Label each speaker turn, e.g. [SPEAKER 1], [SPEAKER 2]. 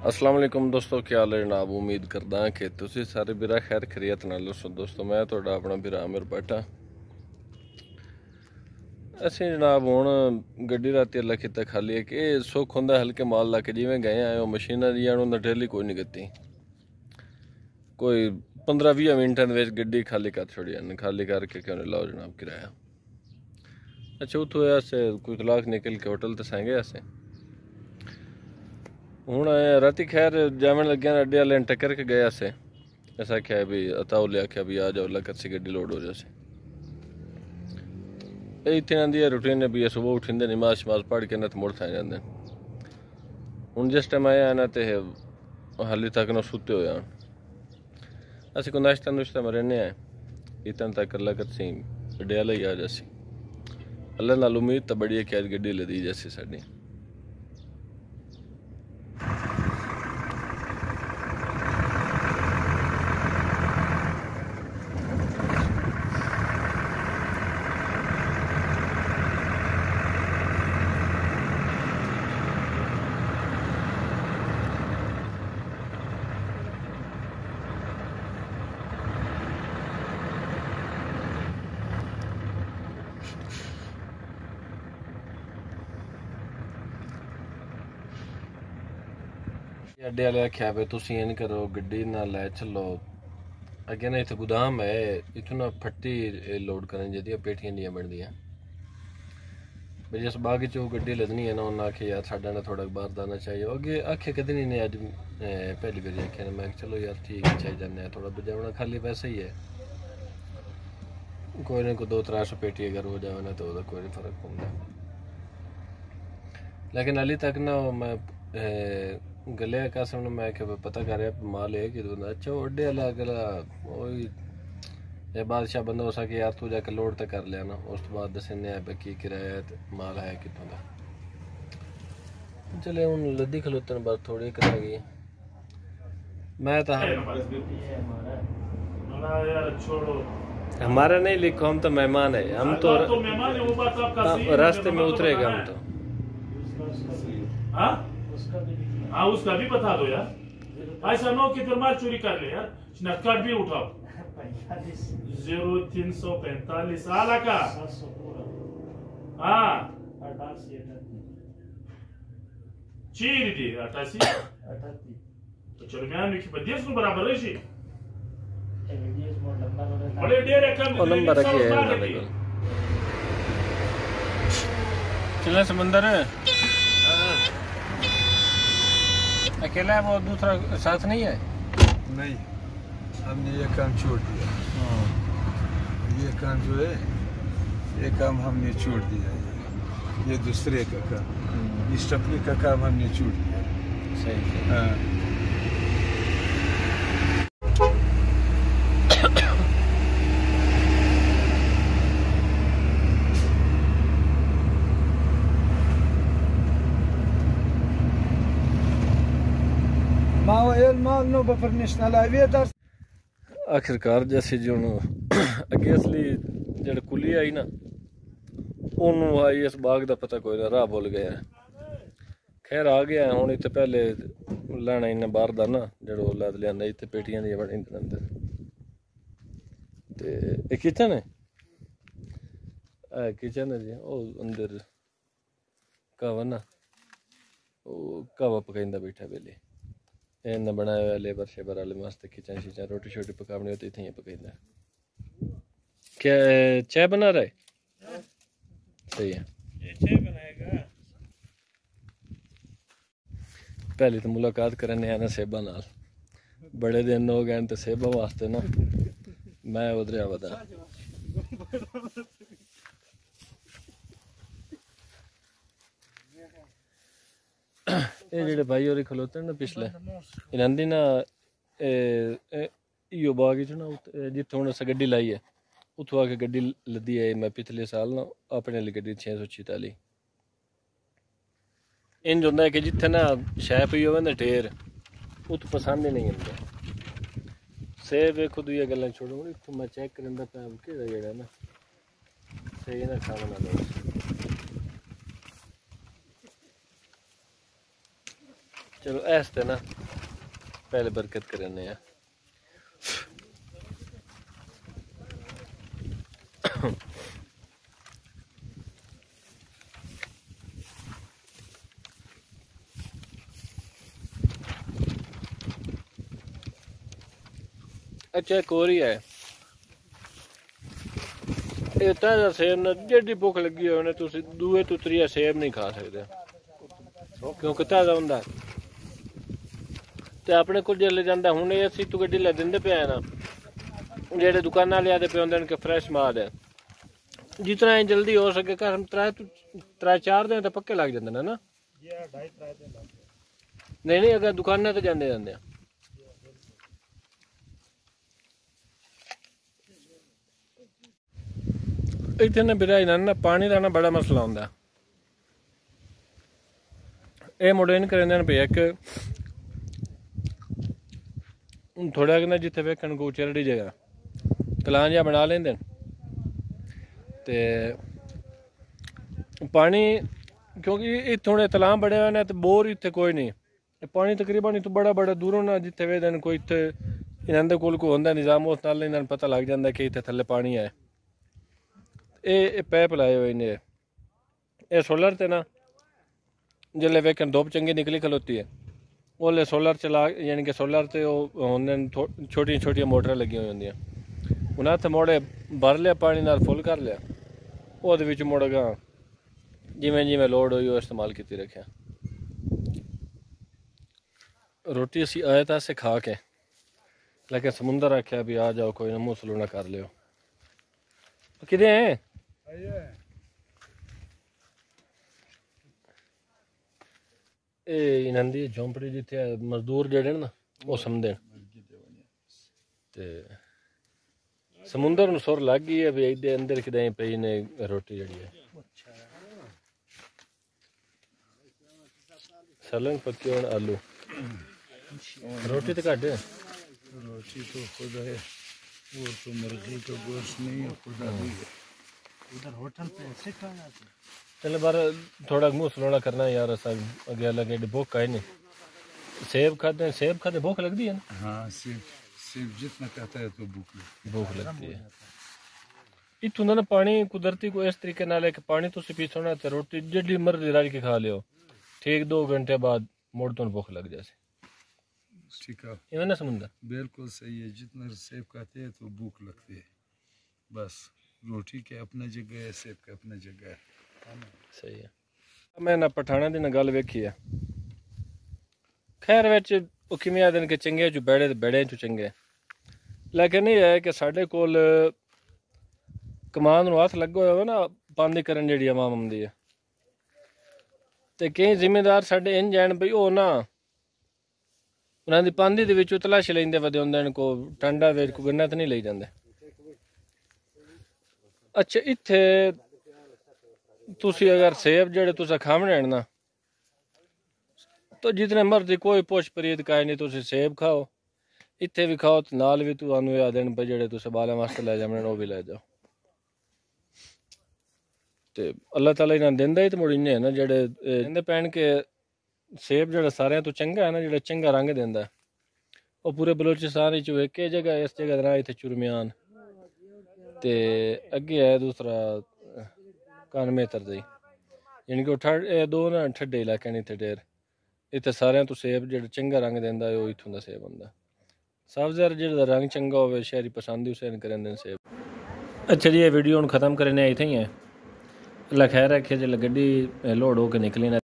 [SPEAKER 1] अस्सलाम वालेकुम दोस्तों, क्या हाल है जनाब। उम्मीद करदा कि तुसी सारे बिरा खैर खैरियत नाल हो। दोस्तों मैं तुहाडा अपना बिरा आमिर भट्ट। असीं जनाब हुण गड्डी राती अल्लाह कीता खाली है कि सुख हुंदा हल्के माल ला के जिवें गए आए हो मशीनां दी उन्हां डेली कोई नहीं गती। कोई 15-20 मिनटां दे विच गड्डी खाली कर छोड़ी जाने। खाली करके क्यों नहीं लाओ जनाब किराया। अच्छा उत्थों अस कोई कलाक निकल के होटल ते सेंगे असें हूँ राती खैर जावन लगे अड्डे आह्ले टक्कर के गए असें। अस आख्या भी अताउल आख्या भी आ जाओ करसी गड्डी लोड हो जाए। इतने आंदी है रूटीन है भी सुबह उठिंदे नमाज शमाज पढ़ के ना तो मुड़ थाई जाते। हूँ जिस टाइम आया ना तो हाली तक ना सुते हो जान। असं को नाश्ता नुश्ता में रहने आए इतने तक अल्लाह करसी अड्डे आह्ले ही आ जासी। अल्लाह नाल उम्मीद तो बड़ी है कि अज गड्डी लदी जैसी साड़ी। अड्डे आह्ले आख्या भाई तुम इंज करो गड्डी ना लै चलो अगे ना इतने गोदाम है इतों ना फट्टी लोड करनी जदियां पेटियां दियां बनदियां भाई जिस बाग च गड्डी लदनी है ना उन्हें आखे यार साडा ना थोड़ा बारदाना चाहिए। अगे आखे कदे नहीं ने अज पहली बारी आख्या ना मैं चलो यार ठीक है चाहिए जाने थोड़ा बजावना खाली पैसा ही है। कोई ना कोई 200-300 पेटी अगर हो जाए ना तो कोई नहीं फर्क पड़ता। लेकिन हाली तक ना मैं गले कसम मैं पता कर माल है कि अच्छा अड्डे वाला अगला वही बादशाह बंदा हो सके यार तू जाके लोड तक कर लिया ना उस तो बाद दसने की किराया माल है कितों का। चले हूँ लद्दी खलोतन बस थोड़ी करा गई मैं तो हमारा नहीं लिखो हम तो मेहमान है। हम तो रास्ते में उतरेगा हम तो
[SPEAKER 2] हाँ उसका भी बता दो यार। ऐसा ना कि फिर माल चोरी कर ले यार। कार्ड भी उठाओ 0345 आला का हाँ चीर दी 88 तो चलो मैं लिखी 10 बराबर है जी बड़े डेर रखा
[SPEAKER 1] नंबर रखे है चले समंदर अकेला है वो दूसरा साथ नहीं है।
[SPEAKER 3] नहीं हमने ये काम छोड़ दिया। ये काम जो है ये काम हमने छोड़ दिया। ये दूसरे का काम इस टपली का काम हमने छोड़ दिया।
[SPEAKER 1] सही
[SPEAKER 3] हाँ
[SPEAKER 1] आखिरकार जैसे जो अगे असली जड़ कुली आई ना ओनू आई इस बाग का पता कोई ना राह भुल गया। खैर आ गया हूँ इतने पहले लैना इन्ना बाहर का ना जड़ो लद लिया इतने पेटियां दी बड़ी अंदर ते किचन है किचन है जी ओ अंदर कहवा ना ओ कहवा पकाइंदा बैठा बेले इन्हें बनाया हुआ लेबर शेबर वाले मस्त किचन शिचन रोटी शोटी पकानी होती इतनी पकाइंदा। क्या चाय बना रहा है? सही है
[SPEAKER 2] चाय बनाएगा।
[SPEAKER 1] पहली तो मुलाकात करने आना सेबा नाल बड़े दिन हो गए तो सेबा वास्ते ना मैं उधर आवदा ये जेडे भाई और खलोते ना पिछले इन्होंने ना इो बाग च ना जितों हूँ अस गड्डी लाई है उतों आके गड्डी लद्दी है। मैं पिछले साल ना अपने लिए गड्डी 646 इंज होंदा है कि जिथे ना शै पी हो ना ढेर उत पसंद ही नहीं आता। सेब वेखो दुई गल्लां छोड़ो इतों मैं चेक करंदा पाया कि जेड़ा ना सही ना खाना ना चलो ऐसे ना पहले बरकत करने हैं। अच्छा कोरी है ये ताजा सेब ना जेडी भुख लगी हो तुसी दूए तो त्रिया सेब नहीं खा सकते क्योंकि ताजा हुंदा ते अपने को जे ले जांदा हुण असी तू गड्डी ले दिंदे पे ना जेडे दुकानां ले आदे पे होंदे के फ्रेश माल है जितना जल्दी हो सके घर त्रै चार दिन तो पक्के लग जाते हैं ना नहीं अगर दुकाना तो जाते जाते हैं इतने बिराई ना पानी का ना बड़ा मसला होंगे ये मुड़े नहीं करेंगे पे एक थोड़ा कि जिथे वेखन को चरड़ी जगह तलान जहा बना लेंदे ते पानी क्योंकि इतने तलाम बड़े हुए तो बोर इतने कोई नहीं पानी तकरीबन इतों बड़ा बड़ा दूरों ना जिथे वेदन कोई इतने इन्होंने कोल को होंगे निज़ाम उस नाल इन्होंने पता लग जाता कि इतने थले पानी है ये पैप लाए हुए ने ये सोलर ते ना जिले वेखन धुप चंगी निकली खलोती है ओले सोलर चला यानी कि सोलर ते होंगे छोटी छोटी मोटर लगी हुई होंगी उन्हें हथ मोड़े भर लिया पानी नाल फुल कर लिया वो मुड़ गा जिमें जिमें लोड हुई वो इस्तेमाल की रखे रोटी असी आए था से खा के लेकिन समुंदर आख्या भी आ जाओ कोई ना मुँह सलूना कर लियो कि इन्होंने झोंपड़ी जिथे मजदूर जड़े ना वो समझे समुंदर में सुर लग गई है भी इधर अंदर कि पई ने रोटी जड़ी है सलन पक्की और आलू रोटी तो घट है
[SPEAKER 3] रोटी तो खुद है वो तो मुर्गी तो गोश्त नहीं है खुदा भी है
[SPEAKER 2] उधर होटल पे ऐसे खाना
[SPEAKER 1] चले बार थोड़ा मुँह सलोना करना यार असा अगे लगे भूख है नहीं सेब खाते भूख लगती है ना
[SPEAKER 3] हाँ सेब जितना कहता है तो भूख
[SPEAKER 1] लगती है इतों ना पानी कुदरती को इस तरीके नाल है कि पानी तुम पीछो ना तो रोटी जिड्डी मर्जी रज के खा लियो ठीक 2 घंटे बाद मुड़ तो भूख लग जाए
[SPEAKER 3] ठीक है
[SPEAKER 1] इवें ना समुंदर
[SPEAKER 3] बिल्कुल सही है जितना सेब खाते हैं तो भूख लगती है बस रोटी के अपना जगह है सेब के अपना जगह है
[SPEAKER 1] सही है मैं ना पठाना दी ना गल वेखी है खैर विच ਉਹ ਕਿਵੇਂ ਆਦੇ ਨੇ ਕਿ ਚੰਗੇ ਚ ਬੜੇ ਤੇ ਬੜੇ ਚ ਚੰਗੇ ਲੇਕਿਨ ਇਹ ਹੈ ਕਿ ਸਾਡੇ ਕੋਲ ਕਮਾਨ ਨੂੰ ਹੱਥ ਲੱਗਾ ਹੋਇਆ ਨਾ ਪਾਂਦੀ ਕਰਨ ਜਿਹੜੀ ਆਵਾਮ ਹੁੰਦੀ ਹੈ ਤੇ ਕਈ ਜ਼ਿੰਮੇਦਾਰ ਸਾਡੇ ਇੰਜ ਜਾਣ ਬਈ ਉਹ ਨਾ ਉਹਨਾਂ ਦੀ ਪਾਂਦੀ ਦੇ ਵਿੱਚ ਤਲਾਸ਼ ਲੈਂਦੇ ਵਦੇ ਹੁੰਦੇ ਨੇ ਕੋ ਟਾਂਡਾ ਵੇਚ ਕੋ ਗੰਨਾ ਤੇ ਨਹੀਂ ਲਈ ਜਾਂਦੇ ਅੱਛਾ ਇੱਥੇ ਤੁਸੀਂ ਅਗਰ ਸੇਬ ਜਿਹੜੇ ਤੁਸੀਂ ਖਾਵਣੇ ਨਾ तो जितने मर्जी कोई पुछ परीत का नहीं तुम सेब खाओ इतने भी खाओ तो नाल भी तू आनू आ देन पे जेडे तुसे बालें वास्ते लै जाने वो भी लै जाओ ते अल्लाह ताला इन्हें दिंदा ही तो मुड़ इन्ने ना जेडे इन्हें पैन के सेब जेड़ा सारे तो चंगा है ना जेड़ा चंगा रंग देंदा वो पूरे बलोचिस्तान च एक जगह इस जगह दा इत्थे चुरमियान ते अगे है दूसरा कानमेतर दी यानी कि दो ना ठड्डे इलाके ने इत्थे ढेर इतने सारे तो सेब जो चंगा रंग देंदा है वो इत्थों का सेब होंदा सब्ज़ जो रंग चंगा हो शहरी पसंद उसे करें सेब अच्छा जी ये वीडियो हम ख़त्म करने आई थी है अल्लाह खैर रखे जो गड्डी लोड होकर निकली ना